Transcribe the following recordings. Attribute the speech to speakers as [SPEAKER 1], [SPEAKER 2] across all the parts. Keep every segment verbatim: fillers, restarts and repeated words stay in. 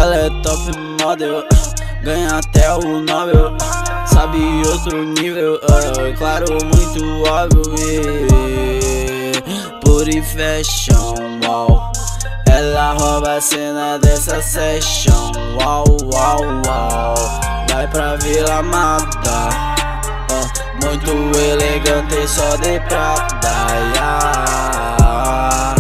[SPEAKER 1] ela é top model, ganha até o Nobel, sabe outro nível, uh, claro, muito óbvio. Puri fashion, wow. Ela rouba a cena dessa session, uau, uau, uau. Vai pra Vila Amada, uh, muito elegante, só de prata, yeah.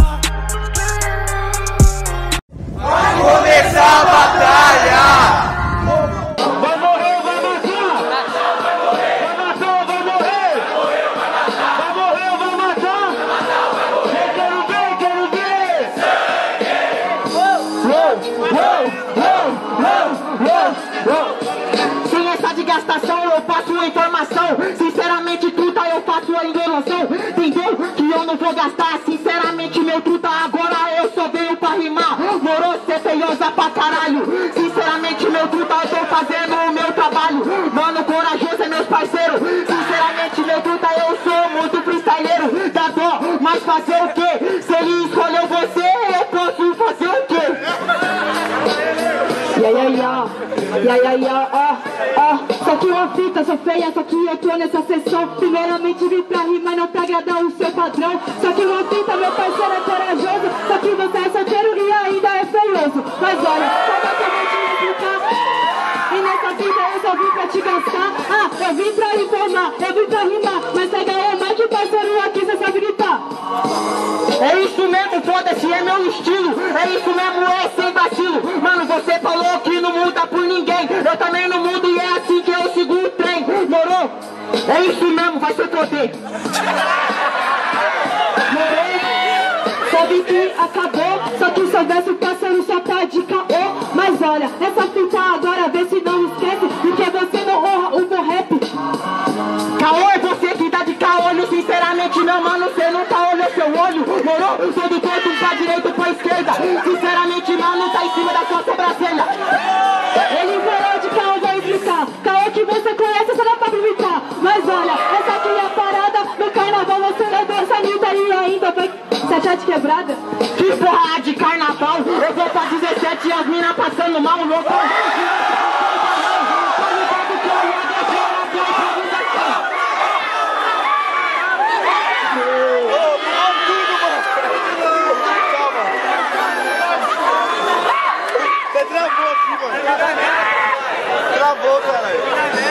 [SPEAKER 2] Vai começar a batalha!
[SPEAKER 3] Vai morrer, vai matar! Vai matar, vai morrer! Vai morrer, vai matar! Eu quero ver, quero ver!
[SPEAKER 4] Sem essa de gastação eu passo a informação. Sinceramente truta eu faço a enganação. Entendeu? Que eu não vou gastar. Sinceramente meu truta agora eu só venho pra rimar. Morou, cê feiosa pra caralho. Sinceramente meu truta eu tô fazendo o meu trabalho. Mano corajoso é meus parceiros. Sinceramente meu truta eu sou muito freestyleiro. Dá dó, mas fazer o quê? Se ele escolheu você eu posso fazer o quê? Ya, ya, ya, ya, ya, ya, ó, ó. Só que uma fita, sou feia, só que eu tô nessa sessão. Primeiramente vim pra rimar, não pra agradar o seu padrão. Só que uma fita, meu parceiro é corajoso. Só que você é solteiro e ainda é feioso. Mas olha, só que eu vou te explicar. E nessa vida eu só vim pra te gastar. Ah, eu vim pra informar, eu vim pra rimar. Mas você ganhou mais que parceiro aqui, você sabe gritar. É isso mesmo, foda-se, é meu estilo. É isso mesmo, é sem vacilo. Mano, você falou que não muda por ninguém. Eu também não mudo e é assim que eu sigo o trem. Morou? É isso mesmo, vai ser poder. Morou? Sabe que acabou. Só que seu verso parceiro só tá de caô. Mas olha, essa fita agora vê se não esquece. Porque você não honra o meu rap. Caô é você que tá de caolho. Sinceramente meu mano, cê não tá olhando seu olho. Morou? Todo canto pra direita ou pra esquerda. Sinceramente mano, tá em cima da sua sobrancelha. Ele falou de caô, vou explicar. Caô que você conhece, você não pode imitar. Mas olha, essa aqui é a parada. No carnaval você não dança Anitta e ainda vai... Você tá de quebrada? Que porra de carnaval? Eu vou pra dezessete e as minas passando mal, louco.
[SPEAKER 2] Você travou aqui, mano. Travou, caralho.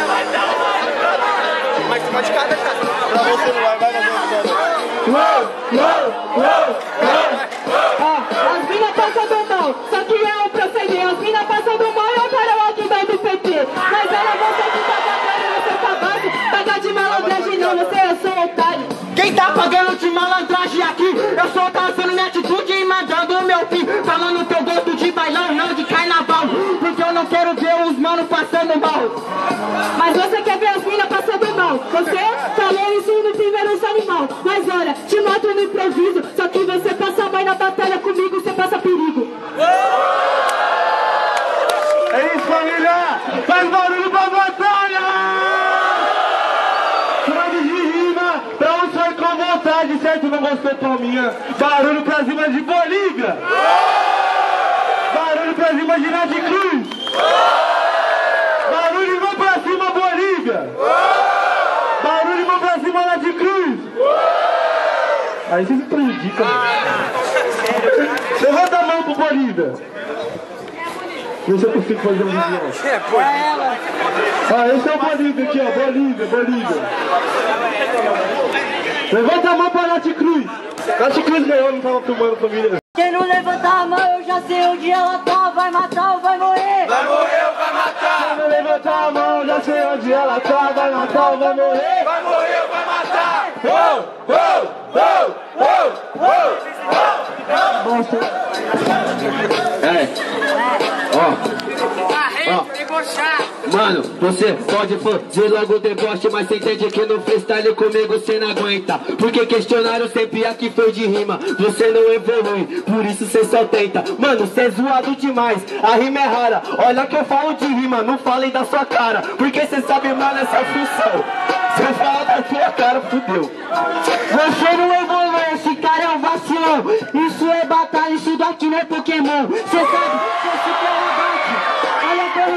[SPEAKER 2] Mas você vai de cada, cara. Travou o celular, vai na minha.
[SPEAKER 4] Uou, uou, uou, uou. As minas passam mal, só que é o proceder. As minas passam mal e eu quero aqui dentro do P T. Mas era você que tá pagando no seu trabalho. Pagar de malandragem não, você é só otário. Quem tá pagando de malandragem aqui? Eu só trazendo minha atitude e mandando o meu fim. Falando teu gosto de bailão, não de carnaval. Porque eu não quero ver os manos passando mal. Mas você quer ver as minas passando mal. Você falou isso no primeiro animal. Mas olha, te mato no improviso. Só que você passa mais na batalha comigo, você passa perigo.
[SPEAKER 3] É isso, família! Faz barulho pra batalha! Frase de rima, pra um sai com vontade, certo? Não gostou, palminha? Barulho pra cima de Bolívia! Barulho pra cima de Nath Cruz! Barulho e vão pra cima, Bolívia! Barulho e vão pra cima, Nath Cruz! Aí vocês me prejudicam. Levanta a mão pro Bolívia! Vê se eu consigo fazer um vídeo.
[SPEAKER 2] É, pô.
[SPEAKER 3] Ah, esse é o Bolívia aqui, ó. Bolívia, Bolívia. Levanta a mão pra Nath Cruz. Nath Cruz ganhou, não tava filmando família.
[SPEAKER 4] Quem não levantar a mão, eu já sei onde ela tá. Vai matar ou vai morrer?
[SPEAKER 2] Vai morrer ou vai matar?
[SPEAKER 3] Quem não levantar a mão, já sei onde ela tá. Vai matar ou vai morrer?
[SPEAKER 2] Vai morrer ou vai matar? Uou, uou, uou, uou, uou, uou.
[SPEAKER 5] É. Ó. Ó. Mano, você pode fazer logo o deboche, mas cê entende que no freestyle comigo cê não aguenta. Porque questionário sempre aqui foi de rima. Você não evolui, por isso cê só tenta. Mano, cê é zoado demais, a rima é rara. Olha que eu falo de rima, não falem da sua cara. Porque cê sabe, mano, essa função. Se eu falar da sua cara, fudeu.
[SPEAKER 4] Você não evolui, esse cara é um vacilão. Isso é batalha, isso daqui não é Pokémon. Cê sabe, cê se quer abate.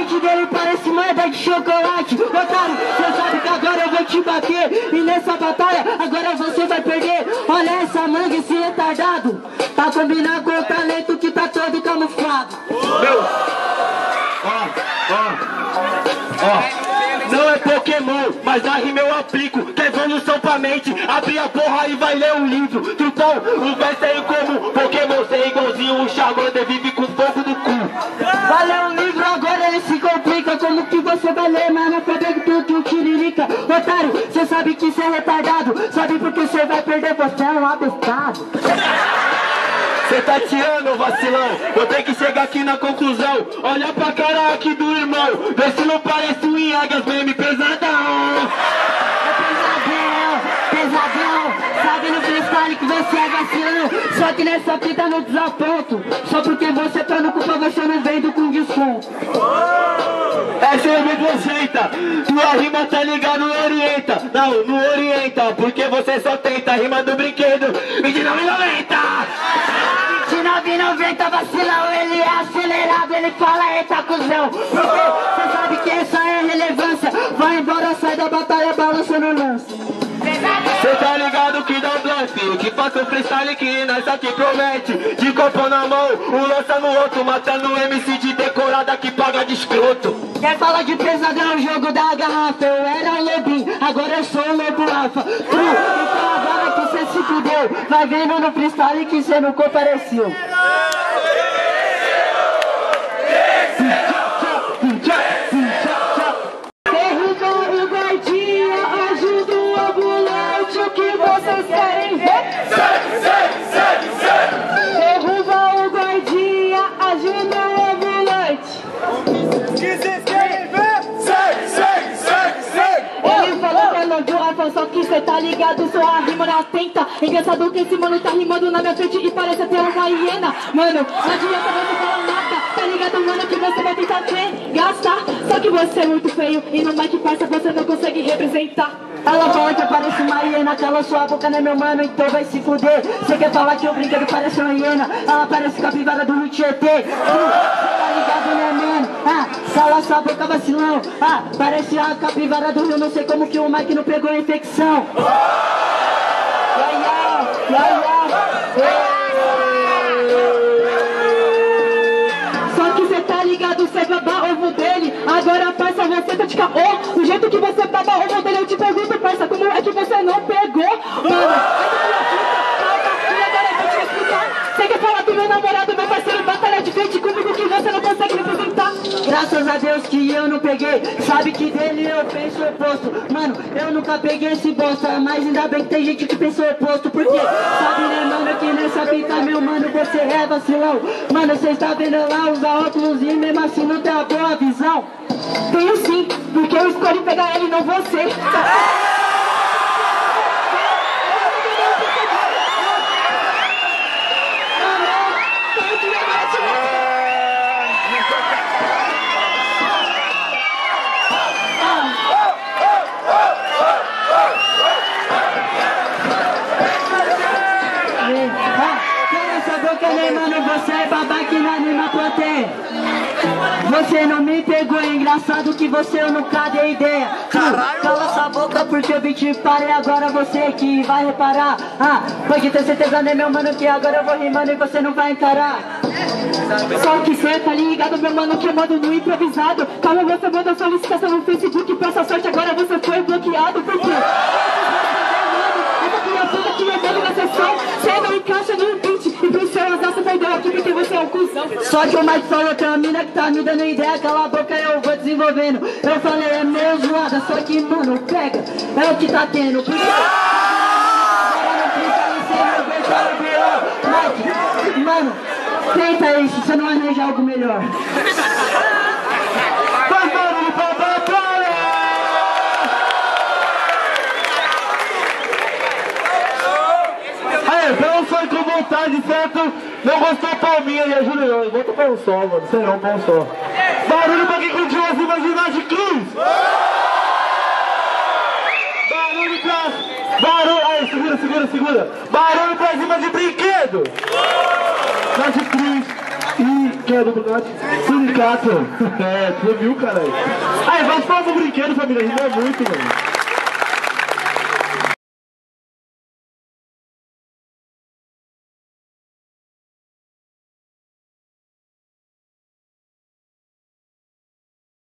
[SPEAKER 4] dente dele parece moeda de chocolate. Otário, cê sabe que agora eu vou te bater. E nessa batalha, agora você vai perder. Olha essa manga, esse retardado. Tá combinando com o talento que tá todo camuflado.
[SPEAKER 5] Meu, ó, ó, ó. Não é Pokémon, mas a rima eu aplico. Quer evolução pra mente, abre a porra e vai ler um livro. Trupão, o verso é incomum. Pokémon ser igualzinho um Charmander, vive com fogo no cu.
[SPEAKER 4] Vai ler um livro agora, ele se complica. Como que você vai ler, mano? Cadê que tu, tu tiririca? Otário, cê sabe que cê é retardado. Sabe por que cê vai perder? Você é um abestado.
[SPEAKER 5] Cê tá tirando, vacilão. Eu tenho que chegar aqui na conclusão. Olha pra cara aqui do irmão. Vê se não parece um Iagas meme pesadão.
[SPEAKER 4] É pesadão, pesadão. Sabe no freestyle que você é vacilão. Só que nessa fita no desaponto. Só porque você tá no culpa, você não vendo com desconto.
[SPEAKER 5] Essa é me ajeita. Tua rima tá ligado, não orienta. Não, não orienta. Porque você só tenta. Rima do brinquedo vinte e nove e noventa.
[SPEAKER 4] vinte e nove e noventa vacilão, ele é acelerado, ele fala eita cuzão. Porque você sabe que essa é a relevância. Vai embora, sai da batalha, balança no lance.
[SPEAKER 5] Cê tá ligado que dá um bluff, que faça um freestyle que nós aqui promete. De copo na mão, um lança no outro, matando o M C de decorada que paga de escroto.
[SPEAKER 4] Quer falar de pesadão, jogo da garrafa. Eu era o lobinho, agora eu sou o lobo alfa. True, então agora que cê se fudeu, vai vendo no freestyle que cê não compareceu. Derruba o guardinha, ajuda o ambulante, o que vocês querem ver? Derruba o guardinha, ajuda o ambulante. Ele falou que é logo alfa, só que cê tá ligado, só a rima na tenta. Engraçado que esse mano tá rimando na minha frente e parece até uma hiena. Mano, não adianta você falar nada, tá ligado, mano, que você vai tentar gastar. Só que você é muito feio e no mic parça você não consegue representar. Ela fala que eu pareço uma hiena, cala sua boca, né meu mano, então vai se fuder. Você quer falar que o brinquedo parece uma hiena, ela parece capivara do Rio Tietê. Cê tá ligado, né mano? Ah, cala sua boca, vacilão. Ah, parece a capivara do Rio, não sei como que o Mike não pegou a infecção. Yeah, yeah, yeah, yeah. Só que cê tá ligado, cê baba ovo dele. Agora, parça, você tá de caô. Do jeito que você baba ovo dele, eu te pergunto, parça, como é que você não pegou? Mano, agora eu vou te explicar. Você quer falar do meu namorado, meu parceiro, batalha de frente comigo que você não consegue representar? Graças a Deus que eu não peguei. Sabe que dele eu penso o oposto. Mano, eu nunca peguei esse bosta, mas ainda bem que tem gente que pensa o oposto. Porque sabe, né, mano, que nessa fita, meu mano, você é vacilão. Mano, cê está vendo lá, usa óculos e mesmo assim não tem a boa visão. Tenho sim, porque eu escolhi pegar ele, não você. Mano, você é babaca na minha plateia. Você não me pegou, é engraçado que você eu nunca dei ideia. Caralho. Cala sua boca porque eu vim te parei, agora você que vai reparar. Ah, pode ter certeza, né meu mano, que agora eu vou rimando e você não vai encarar. Só que cê tá ligado, meu mano, que eu mando no improvisado. Calma, você manda solicitação no Facebook, pra essa sorte agora você foi bloqueado. Por quê? Essa criatura que eu mando na sessão, cê não encaixa no beat. E pro seu azar você perdeu aqui porque você é um cuzão. Só que o Mike falou que a mina que tá me dando ideia, cala a boca eu vou desenvolvendo. Eu falei, é meio zoada, só que mano, pega, é o que tá tendo. Porque agora não precisa ser meu Mike, mano, tenta isso, você não arranja algo melhor.
[SPEAKER 5] Não foi com vontade, certo? Não gostou palminha e ajuda não. Volta para o sol, mano. Sei não, para o sol. Barulho pra quem curtiu as rimas de Nath Cruz. Barulho pra... Barulho... Aí, segura, segura, segura. Barulho pra rimas de brinquedo. Nath Cruz e...
[SPEAKER 3] quem é do Bugatti? Sindicato. É, você viu, caralho. Aí, vai falar do brinquedo, família, rima é muito, mano.